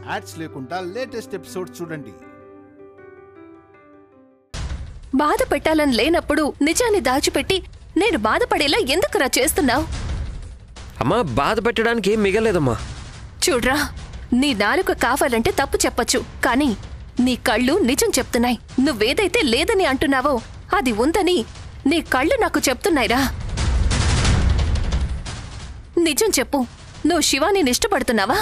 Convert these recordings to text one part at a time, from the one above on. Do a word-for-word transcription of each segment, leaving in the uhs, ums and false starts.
Ads లేకుండా latest episode చూడండి. బాధ పెట్టాలని లేనప్పుడు నిజాన్ని దాచిపెట్టి నేను బాధపడేలా ఎందుకురా చేస్తున్నావు? అమ్మా, బాధ పెట్టడానికి ఏం మిగలేదమ్మా. చూడ్రా, నీ నాలుక కావాలంటే తప్పు చెప్పొచ్చు, కానీ నీ కళ్ళు నిజం చెప్తున్నాయి. నువ్వేదైతే లేదని అంటున్నావో అది ఉందని నీ కళ్ళు నాకు చెప్తున్నాయిరా. నిజం చెప్పు, నువ్వు శివాని ఇష్టపడుతున్నావా?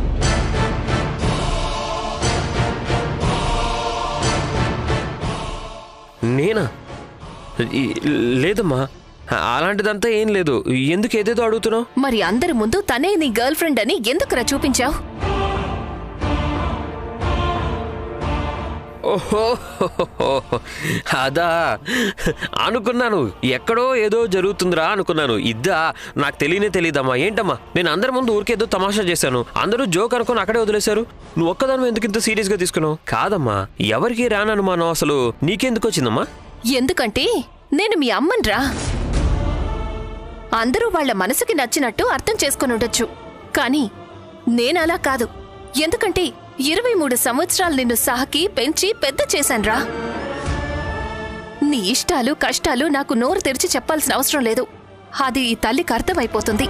నేనా? లేదమ్మా, అలాంటిదంతా ఏం లేదు. ఎందుకు ఏదేదో అడుగుతున్నావు? మరి అందరి ముందు తనే నీ గర్ల్ ఫ్రెండ్ అని ఎందుకురా చూపించావు? ఓహో, అదా అనుకున్నాను. ఎక్కడో ఏదో జరుగుతుందిరా అనుకున్నాను. ఇద్దా నాకు తెలియనే తెలియదమ్మా. ఏంటమ్మా, నేను అందరి ముందు ఊరికేదో తమాషా చేశాను. అందరూ జోక్ అనుకుని అక్కడే వదిలేశారు. నువ్వు ఒక్కదాను ఎందుకు ఇంత సీరియస్ గా తీసుకున్నావు? కాదమ్మా, ఎవరికి రాననుమానం అసలు నీకెందుకు వచ్చిందమ్మా? ఎందుకంటే నేను మీ అమ్మన్రా. అందరూ వాళ్ల మనసుకి నచ్చినట్టు అర్థం చేసుకుని ఉండొచ్చు, కానీ నేనలా కాదు. ఎందుకంటే ఇరవై మూడు సంవత్సరాలు నిన్ను సాకి పెంచి పెద్ద చేశాన్రా. నీ ఇష్టాలు కష్టాలు నాకు నోరు తెరిచి చెప్పాల్సిన అవసరం లేదు. అది ఈ తల్లికి అర్థమైపోతుంది.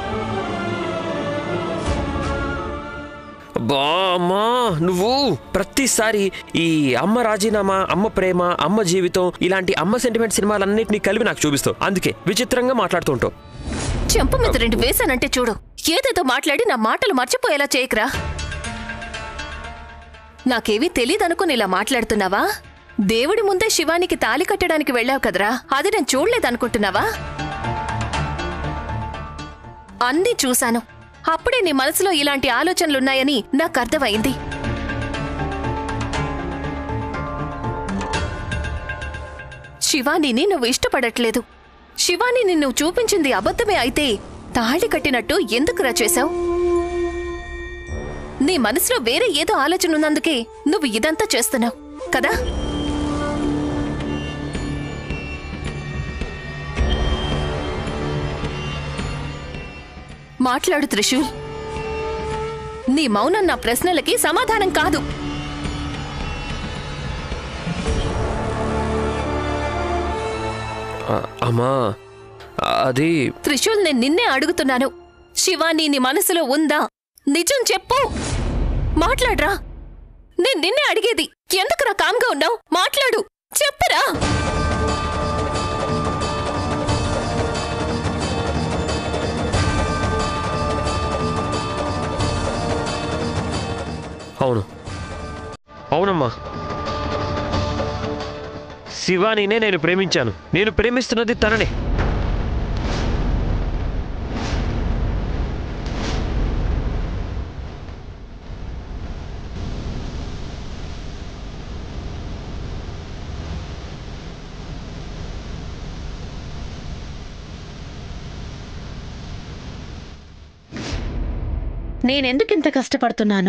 బామ్మా, నువ్వు ప్రతిసారి ఈ అమ్మ రాజీనామా, అమ్మ ప్రేమ, అమ్మ జీవితం ఇలాంటి అమ్మ సెంటిమెంట్ సినిమాలన్నింటినీ కలిపి నాకు చూపిస్తావు. అందుకే విచిత్రంగా మాట్లాడుతూ ఉంటావు. చెంప మీద రెండు వేసానంటే చూడు, ఏదేదో మాట్లాడి నా మాటలు మర్చిపోయేలా చేయకురా. నాకేవీ తెలీదనుకుని ఇలా మాట్లాడుతున్నావా? దేవుడి ముందే శివానికి తాళి కట్టడానికి వెళ్ళావు కదరా, అది నేను చూడలేదనుకుంటున్నావా? అన్నీ చూశాను. అప్పుడే నీ మనసులో ఇలాంటి ఆలోచనలున్నాయని నాకు అర్థమైంది. శివానీని నువ్వు ఇష్టపడట్లేదు. శివాని నిన్ను చూపించింది అబద్ధమే అయితే తాళి కట్టినట్టు ఎందుకురా చేశావు? నీ మనసులో వేరే ఏదో ఆలోచన ఉన్నందుకే నువ్వు ఇదంతా చేస్తున్నావు కదా? మాట్లాడు త్రిశూల్. నీ మౌనం నా ప్రశ్నలకి సమాధానం కాదు. అమ్మా, అది త్రిశూల్, నేను నిన్నే అడుగుతున్నాను. శివాని నీ మనసులో ఉందా? నిజం చెప్పు, మాట్లాడరా. నేను నిన్నే అడిగేది. ఎందుకురా కామ్గా ఉన్నావు? మాట్లాడు, చెప్పరా. అవును, అవునమ్మా, శివానీనే నేను ప్రేమించాను. నేను ప్రేమిస్తున్నది తననే. నేనెందుకింత కష్టపడుతున్నాను?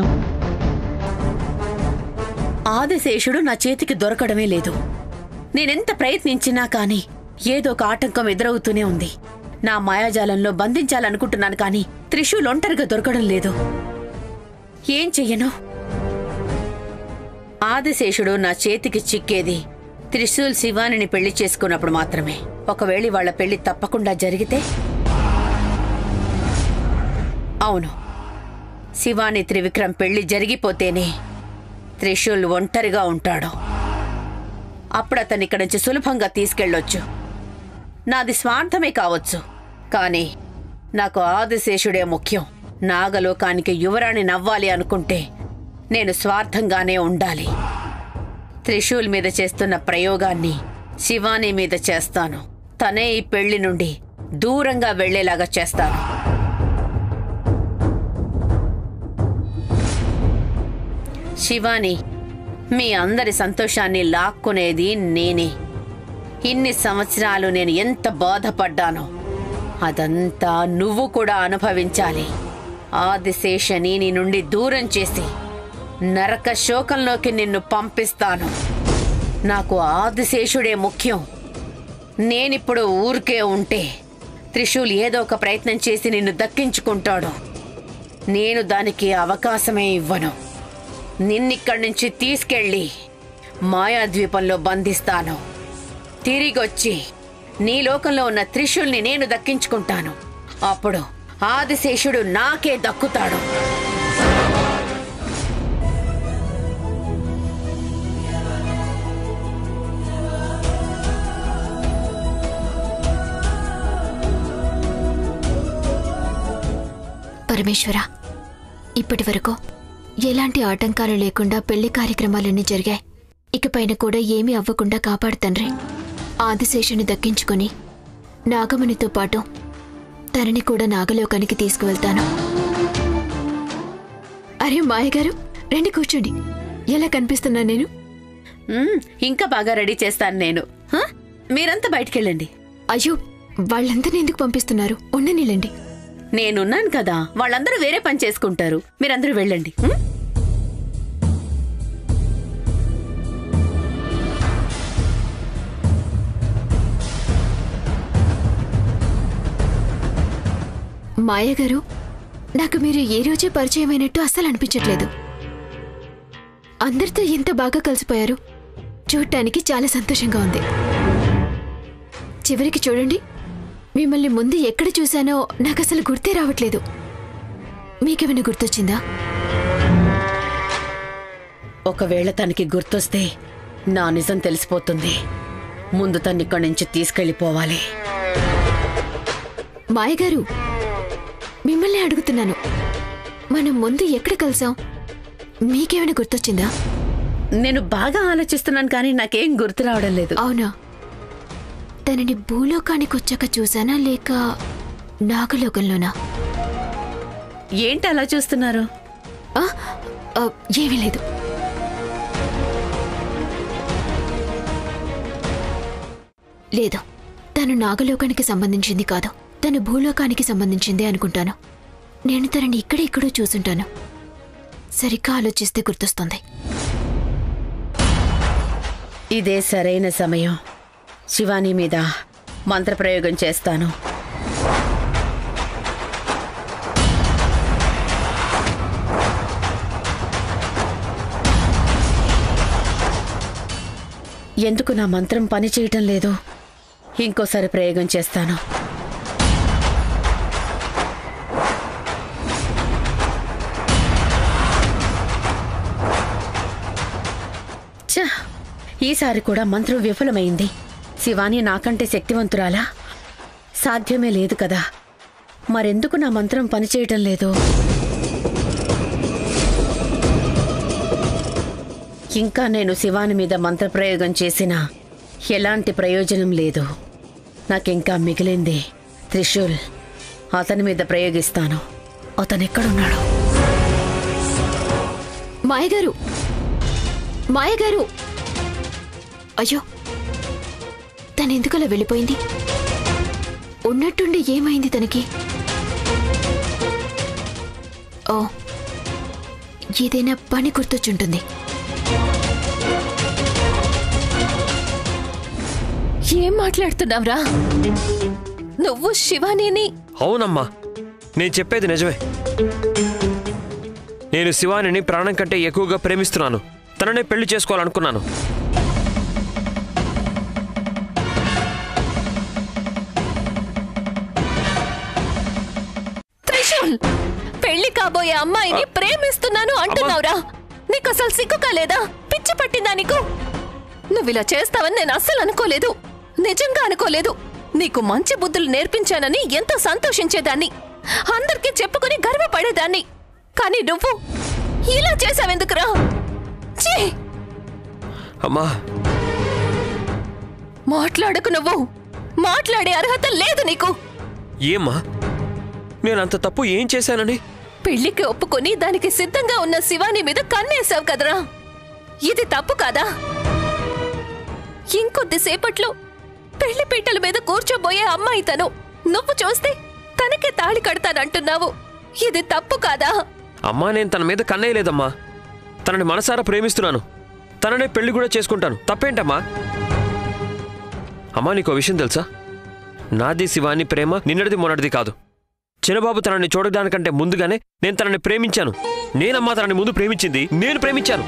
ఆదిశేషుడు నా చేతికి దొరకడమే లేదు. నేనెంత ప్రయత్నించినా కాని ఏదో ఒక ఆటంకం ఎదురవుతూనే ఉంది. నా మాయాజాలంలో బంధించాలనుకుంటున్నాను కానీ త్రిశూల్ ఒంటరిగా దొరకడం లేదు. ఏం చెయ్యను? ఆదిశేషుడు నా చేతికి చిక్కేది త్రిశూల్ శివానిని పెళ్లి చేసుకున్నప్పుడు మాత్రమే. ఒకవేళ వాళ్ల పెళ్లి తప్పకుండా జరిగితే? అవును, శివాని త్రివిక్రమ్ పెళ్లి జరిగిపోతేనే త్రిశూల్ ఒంటరిగా ఉంటాడు. అప్పుడు అతన్ని ఇక్కడి నుంచి సులభంగా తీసుకెళ్లొచ్చు. నాది స్వార్థమే కావచ్చు, కానీ నాకు ఆదిశేషుడే ముఖ్యం. నాగలోకానికి యువరాణి నవ్వాలి అనుకుంటే నేను స్వార్థంగానే ఉండాలి. త్రిశూల్ మీద చేస్తున్న ప్రయోగాన్ని శివాని మీద చేస్తాను. తనే ఈ పెళ్లి నుండి దూరంగా వెళ్లేలాగా చేస్తాను. శివాని, మీ అందరి సంతోషాన్ని లాక్కునేది నేనే. ఇన్ని సంవత్సరాలు నేను ఎంత బాధపడ్డానో అదంతా నువ్వు కూడా అనుభవించాలి. ఆదిశేషని నీ నుండి దూరం చేసి నరక శోకంలోకి నిన్ను పంపిస్తాను. నాకు ఆదిశేషుడే ముఖ్యం. నేనిప్పుడు ఊరికే ఉంటే త్రిశూల్ ఏదో ఒక ప్రయత్నం చేసి నిన్ను దక్కించుకుంటాడు. నేను దానికి అవకాశమే ఇవ్వను. నిన్నిక్కడి నుంచి తీసుకెళ్ళి మాయాద్వీపంలో బంధిస్తాను. తిరిగొచ్చి నీ లోకంలో ఉన్న త్రిశూల్ని నేను దక్కించుకుంటాను. అప్పుడు ఆదిశేషుడు నాకే దక్కుతాడు. పరమేశ్వర, ఇప్పటి వరకు ఎలాంటి ఆటంకాలు లేకుండా పెళ్లి కార్యక్రమాలన్నీ జరిగాయి. ఇకపైన కూడా ఏమీ అవ్వకుండా కాపాడు తండ్రి. ఆదిశేషుని దక్కించుకొని నాగమణితో పాటు తనని కూడా నాగలోకానికి తీసుకువెళ్తాను. అరే మాయగారు, రండి కూర్చోండి. ఎలా కనిపిస్తున్నా నేను? మ్మ్, ఇంకా బాగా రెడీ చేస్తాను నేను. హ? మీరంతా బయటికెళ్ళండి. అయ్యో, వాళ్ళందరినీ ఎందుకు పంపిస్తున్నారు? ఉండనిలండి. నేనున్నాను కదా, వాళ్ళందరూ వేరే పని చేసుకుంటారు. మీరందరూ వెళ్ళండి. మ్మ్? మాయగారు, నాకు మీరు ఏ రోజే పరిచయమైనట్టు అస్సలు అనిపించట్లేదు. అందరితో ఎంత బాగా కలిసిపోయారు. చూడటానికి చాలా సంతోషంగా ఉంది. చివరికి చూడండి, మిమ్మల్ని ముందు ఎక్కడ చూశానో నాకు అసలు గుర్తే రావట్లేదు. మీకేమైనా గుర్తొచ్చిందా? ఒకవేళ తనకి గుర్తొస్తే నా నిజం తెలిసిపోతుంది. ముందు తన్నిక్కడి నుంచి తీసుకెళ్ళిపోవాలి. మాయగారు, మిమ్మల్ని అడుగుతున్నాను, మనం ముందు ఎక్కడ కలిసాం? మీకేమైనా గుర్తొచ్చిందా? నేను బాగా ఆలోచిస్తున్నాను కానీ నాకేం గుర్తు రావడం లేదు. అవునా? తనని భూలోకానికి వచ్చాక చూసానా లేక నాగలోకంలోనా? ఏంటి అలా చూస్తున్నారు? ఆ, ఆ, ఏమీ లేదు. లేదు, తను నాగలోకానికి సంబంధించింది కాదు. తను భూలోకానికి సంబంధించిందే అనుకుంటాను. నేను తనని ఇక్కడ ఇక్కడో చూసుంటాను. సరిగ్గా ఆలోచిస్తే గుర్తొస్తుంది. ఇదే సరైన సమయం. శివాని మీద మంత్రప్రయోగం చేస్తాను. ఎందుకు నా మంత్రం పని చేయటం లేదు? ఇంకోసారి ప్రయోగం చేస్తాను. ఛ! ఈసారి కూడా మంత్రం విఫలమైంది. శివాని నాకంటే శక్తివంతురాలా? సాధ్యమే లేదు కదా. మరెందుకు నా మంత్రం పనిచేయటం లేదు? ఇంకా నేను శివాని మీద మంత్రప్రయోగం చేసినా ఎలాంటి ప్రయోజనం లేదు. నాకింకా మిగిలింది త్రిశూల్. అతని మీద ప్రయోగిస్తాను. అతనెక్కడున్నాడు? మాయగారు, మాయగారు! అయ్యో, తనెందుకలా వెళ్ళిపోయింది? ఉన్నట్టుండి ఏమైంది తనకి? ఓ, ఏదైనా పని గుర్తొచ్చుంటుంది. ఏం మాట్లాడుతున్నావురా? నువ్వు శివానీని? అవునమ్మా, నేను చెప్పేది నిజమే. నేను శివానిని ప్రాణం కంటే ఎక్కువగా ప్రేమిస్తున్నాను. తననే పెళ్లి చేసుకోవాలనుకున్నాను. త్రిశూల్, పెళ్లి కాబోయే అమ్మాయిని ప్రేమిస్తున్నాను అంటున్నావురా? నీకు అసలు సిగ్గు కాలేదా? పిచ్చి పట్టిందా నీకు? నువ్విలా చేస్తావని నేను అస్సలు అనుకోలేదు. నిజంగా అనుకోలేదు. నీకు మంచి బుద్ధులు నేర్పించానని ఎంతో సంతోషించేదాన్ని, అందరికీ చెప్పుకుని గర్వపడేదాన్ని. కానీ నువ్వు ఇలా చేసావెందుకురా? ఛీ! అమ్మా, మాట్లాడకు. నువ్వు మాట్లాడే అర్హత లేదు నీకు. ఏమ్మా, నేనంత తప్పు ఏం చేశానని? పెళ్లికి ఒప్పుకొని దానికి సిద్ధంగా ఉన్న శివాని మీద కన్నేశావు కదరా? ఇది తప్పు కాదా? ఇంకొద్దిసేపట్లో పెళ్లి పీటల మీద కూర్చోబోయే అమ్మాయి తను. నువ్వు చూస్తే తనకే తాళి కడతానంటున్నావు. ఇది తప్పు కాదా? అమ్మా, నేను తన మీద కన్నేయలేదమ్మా. తనని మనసారా ప్రేమిస్తున్నాను. తననే పెళ్లి కూడా చేసుకుంటాను. తప్పేంటమ్మా? అమ్మా, నీకో విషయం తెలుసా? నాది శివాని ప్రేమ నిన్నటిది మొన్నటిది కాదు. చిన్నబాబు తనని చూడడానికంటే ముందుగానే నేను తనని ప్రేమించాను. నేనమ్మా తనని ముందు ప్రేమించింది. నేను ప్రేమించాను.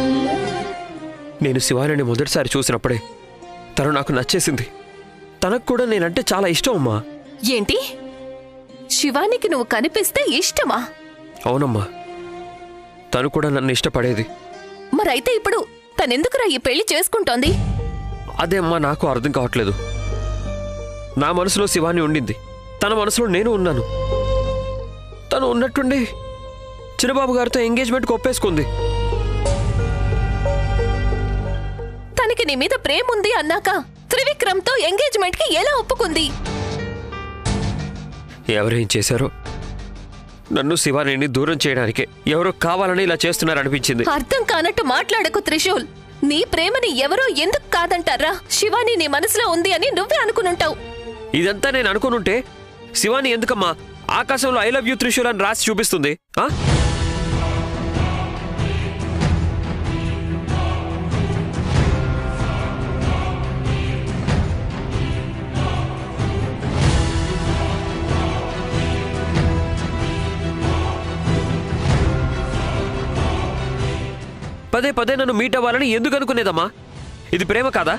నేను శివానిని మొదటిసారి చూసినప్పుడే తను నాకు నచ్చేసింది. తనకు కూడా నేనంటే చాలా ఇష్టం అమ్మా. ఏంటి? శివానికి నువ్వు కనిపిస్తే ఇష్టమా? అవునమ్మా, తను కూడా నన్ను ఇష్టపడేది. మరైతే ఇప్పుడు తనెందుకురా ఈ పెళ్లి చేసుకుంటోంది? అదే అమ్మా నాకు అర్థం కావట్లేదు. నా మనసులో శివాని ఉండింది, తన మనసులో నేను ఉన్నాను. తను ఉన్నట్టుండి చిన్నబాబు గారితో ఎంగేజ్మెంట్కి ఒప్పేసుకుంది. తనకి నీ మీద ప్రేమ ఉంది అన్నాక త్రివిక్రమ్తో ఎంగేజ్మెంట్కి ఎలా ఒప్పుకుంది? ఎవరేం చేశారో నన్ను శివానిని దూరం చేయడానికే ఎవరో కావాలని ఇలా చేస్తున్నారనిపించింది. అర్థం కానట్టు మాట్లాడకు త్రిశూల్. నీ ప్రేమని ఎవరో ఎందుకు కాదంటారా? శివాని నీ మనసులో ఉంది అని నువ్వే అనుకునుంటావు. ఇదంతా నేను అనుకునుంటే శివాని ఎందుకమ్మా ఆకాశంలో ఐ లవ్ యూ త్రిశూల్ అని రాసి చూపిస్తుంది? ఆ పదే పదే నన్ను మీట్ అవ్వాలని ఎందుకు అనుకునేదమ్మా? ఇది ప్రేమ కాదా?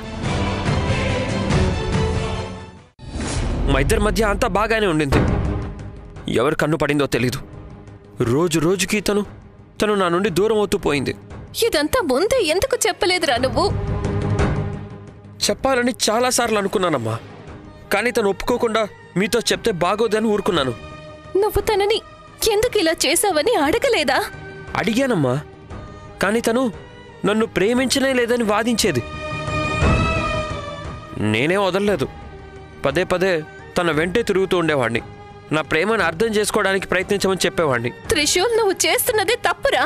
మా ఇద్దరి మధ్య అంతా బాగానే ఉండింది. ఎవరు కన్ను పడిందో తెలీదు. రోజు రోజుకి తను తను నా నుండి దూరం అవుతూ పోయింది. ఇదంతా ముందే ఎందుకు చెప్పలేదురా నువ్వు? చెప్పాలని చాలాసార్లు అనుకున్నానమ్మా, కానీ తను ఒప్పుకోకుండా మీతో చెప్తే బాగోదని ఊరుకున్నాను. నువ్వు తనని ఎందుకు ఇలా చేసావని అడగలేదా? అడిగానమ్మా, కానీ తను నన్ను ప్రేమించనే లేదని వాదించేది. నేనే వదలలేదు. పదే పదే తన వెంటే తిరుగుతూ ఉండేవాడిని. నా ప్రేమను అర్థం చేసుకోవడానికి ప్రయత్నించమని చెప్పేవాడిని. త్రిశూల్, నువ్వు చేస్తున్నది తప్పురా.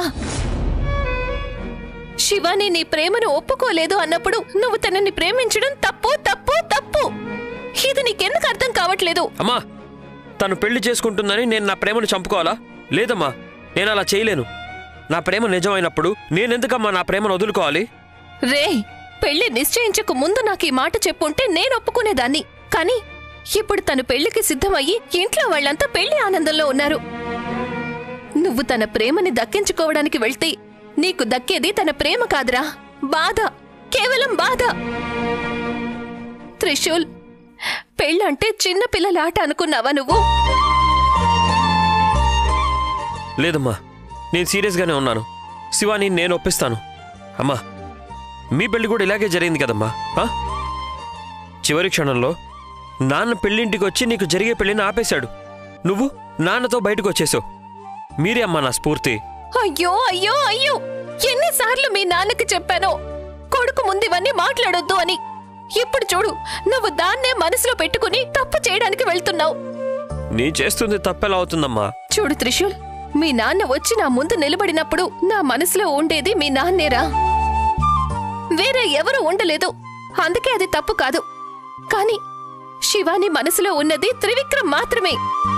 శివాని నీ ప్రేమను ఒప్పుకోలేదు అన్నప్పుడు నువ్వు తనని ప్రేమించడం తప్పు తప్పు తప్పు. ఇది నీకెందుకు అర్థం కావట్లేదు? అమ్మా, తను పెళ్లి చేసుకుంటుందని నేను నా ప్రేమను చంపుకోవాలా? లేదమ్మా, నేను అలా చేయలేను. నా ప్రేమ నిజమైనప్పుడు నేనెందుకమ్మా నా ప్రేమను వదులుకోవాలి? రే, పెళ్లి నిశ్చయించకు ముందు నాకు ఈ మాట చెప్పుంటే నేను ఒప్పుకునేదాన్ని. కానీ ఇప్పుడు తను పెళ్లికి సిద్ధమయ్యి ఇంట్లో వాళ్ళంతా పెళ్లి ఆనందంలో ఉన్నారు. నువ్వు తన ప్రేమని దక్కించుకోవడానికి వెళ్తే నీకు దక్కేది తన ప్రేమ కాదురా, బాధ, కేవలం బాధ. త్రిశూల్, పెళ్ళంటే చిన్న పిల్లల ఆట అనుకున్నావా నువ్వు? లేదమ్మా, నేను సీరియస్గానే ఉన్నాను. శివాని నేను ఒప్పిస్తాను. అమ్మా, మీ పెళ్లి కూడా ఇలాగే జరిగింది కదమ్మా. చివరి క్షణంలో నాన్న పెళ్ళింటికి వచ్చి నీకు జరిగే పెళ్లిని ఆపేశాడు. నువ్వు నాన్నతో బయటకు వచ్చేసావు. మీరే అమ్మా నా స్ఫూర్తి. అయ్యో అయ్యో అయ్యో, ఎన్నిసార్లు మీ నాన్నకి చెప్పానో కొడుకు ముందు ఇవన్నీ మాట్లాడొద్దు అని. ఇప్పుడు చూడు, నువ్వు దాన్నే మనసులో పెట్టుకుని తప్పు చేయడానికి వెళ్తున్నావు. నీ చేస్తుంది తప్పెలా అవుతుందమ్మా? చూడు త్రిశూల్, మీ నాన్న వచ్చి నా ముందు నిలబడినప్పుడు నా మనసులో ఉండేది మీ నాన్నేరా, వేరే ఎవరు ఉండలేదు. అందుకే అది తప్పు కాదు. కాని శివాని మనసులో ఉన్నది త్రివిక్రమ్ మాత్రమే,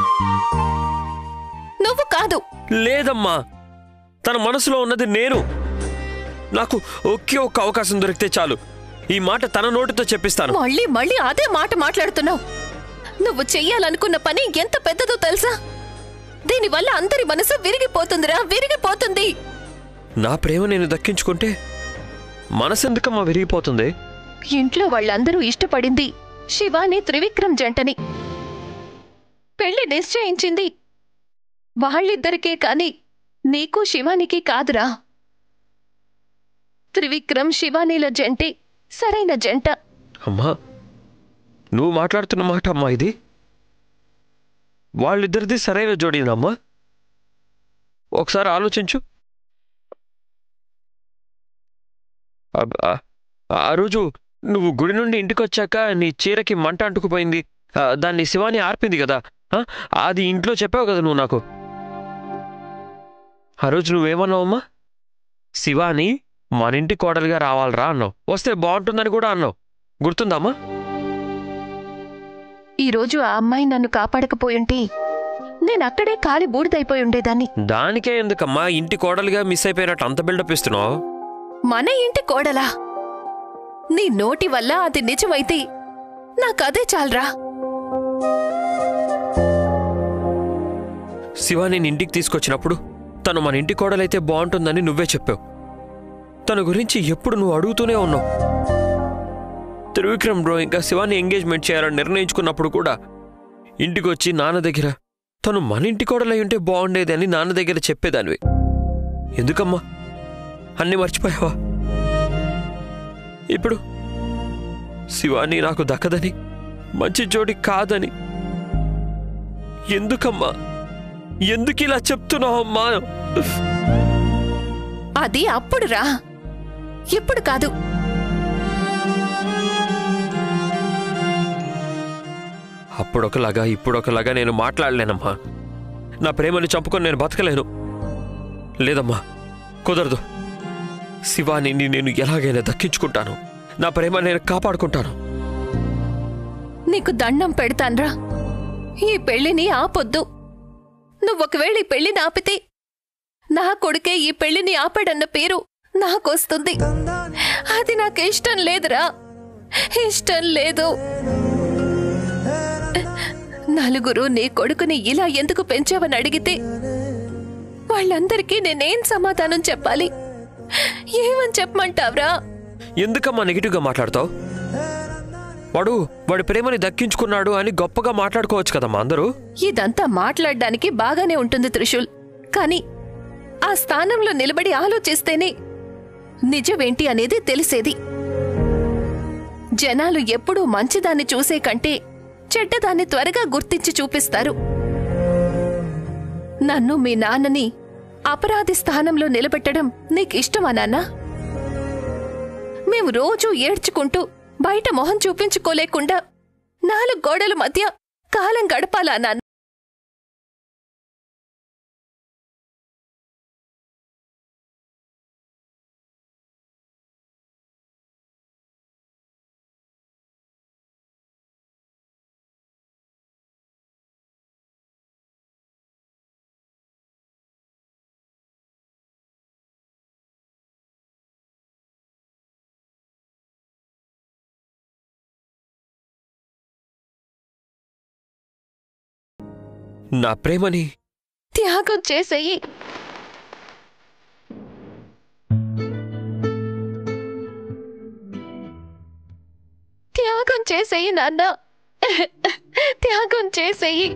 నువ్వు కాదు. లేదమ్మా, తన మనసులో ఉన్నది నేను. నాకు ఒకే ఒక్క అవకాశం దొరికితే చాలు, ఈ మాట తన నోటితో చెప్పిస్తాను. మళ్ళీ మళ్ళీ అదే మాట మాట్లాడుతున్నావు. నువ్వు చెయ్యాలనుకున్న పని ఎంత పెద్దదో తెలుసా? దీనివల్ల అందరి మనసు విరిగిపోతుందిరా, విరిగిపోతుంది. నా ప్రేమ నేను దక్కించుకుంటే మనసెందుకమ్మా విరిగిపోతుంది? ఇంట్లో వాళ్ళందరూ ఇష్టపడింది శివాని త్రివిక్రమ్ జంటని. పెళ్లి నిశ్చయించింది వాళ్ళిద్దరికే కాని నీకు శివానికి కాదురా. త్రివిక్రమ్ శివానీల జంటే సరైన జంట. అమ్మా, నువ్వు మాట్లాడుతున్న మాట అమ్మా ఇది? వాళ్ళిద్దరిది సరైన జోడీనమ్మా? ఒకసారి ఆలోచించు. ఆ రోజు నువ్వు గుడి నుండి ఇంటికి వచ్చాక నీ చీరకి మంట అంటుకుపోయింది, దాన్ని శివాని ఆర్పింది కదా, అది ఇంట్లో చెప్పావు కదా నువ్వు నాకు. ఆ రోజు నువ్వేమన్నావమ్మా? శివాని మన ఇంటి కోడలిగా రావాలరా అన్నావు. వస్తే బాగుంటుందని కూడా అన్నావు. గుర్తుందమ్మా? ఈరోజు ఆ అమ్మాయి నన్ను కాపాడకపోయుంటే నేను అక్కడే కాలి బూడిదైపోయి ఉండేదాన్ని. దానికే ఎందుకమ్మా ఇంటి కోడలిగా మిస్ అయిపోయినట్టు అంత బిల్డప్ ఇస్తున్నావు? మన ఇంటి కోడలా? నీ నోటి వల్ల అది నిజమైతే నాకదే చాలరా. శివాని ఇంటికి తీసుకొచ్చినప్పుడు తను మన ఇంటి కోడలైతే బాగుంటుందని నువ్వే చెప్పావు. తన గురించి ఎప్పుడు నువ్వు అడుగుతూనే ఉన్నావు. త్రివిక్రమ్ బ్రో ఇంకా శివాని ఎంగేజ్మెంట్ చేయాలని నిర్ణయించుకున్నప్పుడు కూడా ఇంటికి వచ్చి నాన్న దగ్గర తను మన ఇంటి కోడలై ఉంటే బాగుండేది అని నాన్న దగ్గర చెప్పేదానివి. ఎందుకమ్మా అన్నీ మర్చిపోయావా? ఇప్పుడు శివాని నాకు దక్కదని, మంచి జోడి కాదని ఎందుకమ్మా, ఎందుకు ఇలా చెప్తున్నావమ్మా? అది అప్పుడు రా, ఇప్పుడు కాదు. అప్పుడొకలాగా ఇప్పుడొకలాగా నేను మాట్లాడలేనమ్మా. నా ప్రేమని చంపుకొని నేను బతకలేను. లేదమ్మా, కుదరదు. శివాని నేను ఎలాగైనా దక్కించుకుంటాను. నా ప్రేమ నేను కాపాడుకుంటాను. నీకు దండం పెడతాన్రా, ఈ పెళ్లిని ఆపొద్దు. నువ్వొకవేళ ఈ పెళ్లిని ఆపితే నా కొడుకే ఈ పెళ్లిని ఆపాడన్న పేరు నాకొస్తుంది. అది నాకు ఇష్టం లేదురా, ఇష్టం లేదు. నలుగురు నీ కొడుకుని ఇలా ఎందుకు పెంచావని అడిగితే వాళ్ళందరికీ నేనేం సమాధానం చెప్పాలి? ఏమని చెప్పమంటావ్రా? ఎందుకమ్మా నెగిటివ్గా మాట్లాడతావు? వాడు వాడి ప్రేమని దక్కించుకున్నాడు అని గొప్పగా మాట్లాడుకోవచ్చు కదమ్మా అందరూ. ఇదంతా మాట్లాడడానికి బాగానే ఉంటుంది త్రిశూల్, కానీ ఆ స్థానంలో నిలబడి ఆలోచిస్తేనే నిజమేంటి అనేది తెలిసేది. జనాలు ఎప్పుడూ మంచిదాన్ని చూసే కంటే చెడ్డదాన్ని త్వరగా గుర్తించి చూపిస్తారు. నన్ను మీ నాన్నని అపరాధి స్థానంలో నిలబెట్టడం నీకిష్టమా నాన్నా? మేము రోజూ ఏడ్చుకుంటూ బయట మొహం చూపించుకోలేకుండా నాలుగు గోడల మధ్య కాలం గడపాలా నాన్న? నా ప్రేమని త్యాగం చేసేయి. త్యాగం చేసేయి నాన్న, త్యాగం చేసేయి.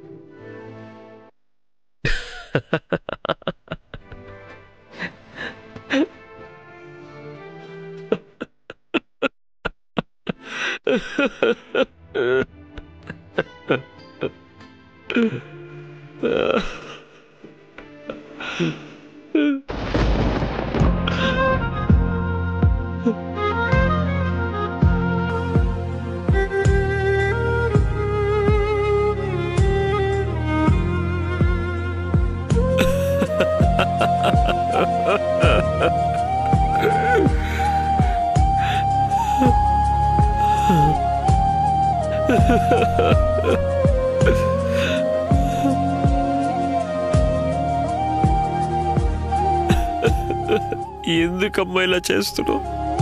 ఎందుకమ్మా ఇలా చేస్తున్నావు?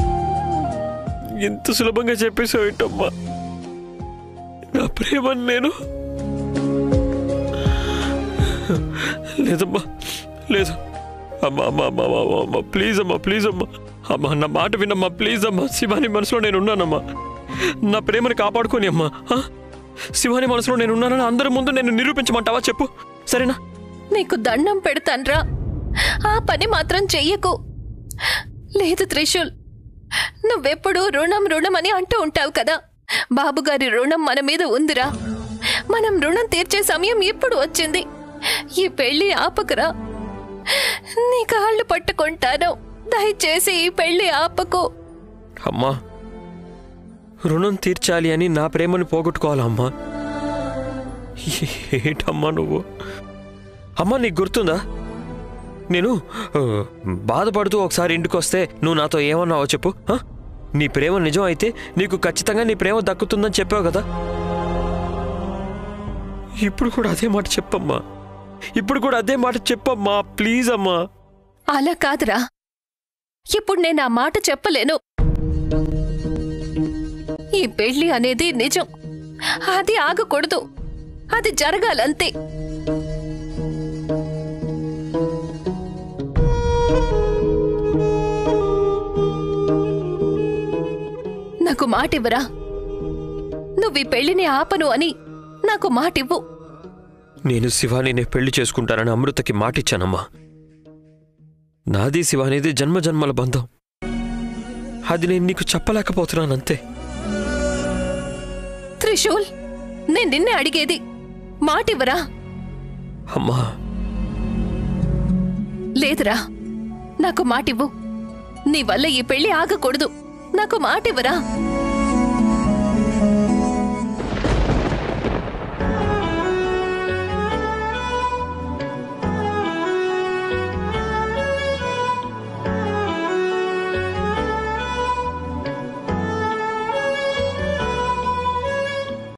ఎంత సులభంగా చెప్పేసావు ఏంటమ్మా నా ప్రేమని? నేను లేదమ్మా, లేదు. అమ్మా అమ్మా అమ్మా అమ్మా అమ్మా ప్లీజ్ అమ్మా, ప్లీజ్ అమ్మా, అమ్మా నా మాట వినమ్మా, ప్లీజ్ అమ్మా. శివాని మనసులో నేను ఉన్నానమ్మా. నా ప్రేమని కాపాడుకోని అమ్మా. శివాని మనసులో నేను ఉన్నానని అందరి ముందు నేను నిరూపించమంటావా? చెప్పు, సరేనా? నీకు దండం పెడతాన్రా, ఆ పని మాత్రం చెయ్యకు. లేదు త్రిశూల్, నువ్వెప్పుడు రుణం రుణం అని అంటూ ఉంటావు కదా. బాబుగారి రుణం మన మీద ఉందిరా. మనం రుణం తీర్చే సమయం ఇప్పుడు వచ్చింది. ఈ పెళ్లి ఆపకురా, నీ కాళ్ళు పట్టుకుంటాను. దయచేసి ఈ పెళ్లి ఆపకు. అమ్మా, రుణం తీర్చాలి అని నా ప్రేమని పోగొట్టుకోవాలమ్మా? ఏంటమ్మా నువ్వు? అమ్మా నీకు గుర్తుందా, నేను బాధపడుతూ ఒకసారి ఇంటికి వస్తే నువ్వు నాతో ఏమన్నావో చెప్పు? నీ ప్రేమ నిజం అయితే నీకు ఖచ్చితంగా నీ ప్రేమ దక్కుతుందని చెప్పావు కదా. ఇప్పుడు కూడా అదే మాట చెప్పమ్మా, ఇప్పుడు కూడా అదే మాట చెప్పమ్మా, ప్లీజ్ అమ్మా. అలా కాదురా, ఇప్పుడు నేను ఆ మాట చెప్పలేను. ఈ పెళ్లి అనేది నిజం, అది ఆగకూడదు, అది జరగాలంతే. నాకు మాటివ్వరా? నువ్వు ఈ పెళ్లిని ఆపను అని నాకు మాటివ్వు. నేను శివానినే పెళ్లి చేసుకుంటానని అమృతకి మాటిచ్చానమ్మా. నాది శివానిది జన్మజన్మల బంధం. అది నేను నీకు చెప్పలేకపోతున్నానంతే. త్రిశూల్, నేను నిన్నే అడిగేది, మాటివ్వరా? అమ్మా లేదురా, నాకు మాటివ్వు. నీ వల్ల ఈ పెళ్లి ఆగకూడదు. నాకు మాటివ్వరా?